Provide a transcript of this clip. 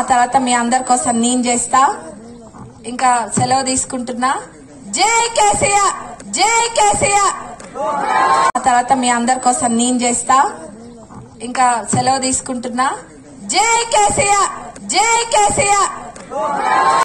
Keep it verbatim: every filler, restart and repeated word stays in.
తర్వాత మీ అందరి కోసం నేను చేస్తా. ఇంకా సెలవు తీసుకుంటున్నా. జై కేసీఆర్, జై కేసీఆర్. ఆ తర్వాత మీ అందరి కోసం నేను చేస్తా. ఇంకా సెలవు తీసుకుంటున్నా. జై కేసీఆర్, జై కేసీఆర్.